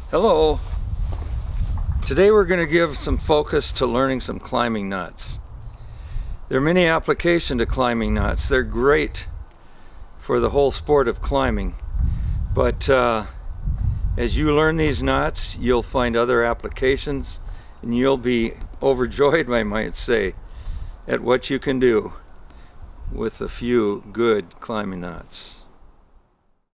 Hello. Today we're going to give some focus to learning some climbing knots. There are many applications to climbing knots. They're great for the whole sport of climbing. But as you learn these knots, you'll find other applications and you'll be overjoyed, I might say, at what you can do with a few good climbing knots.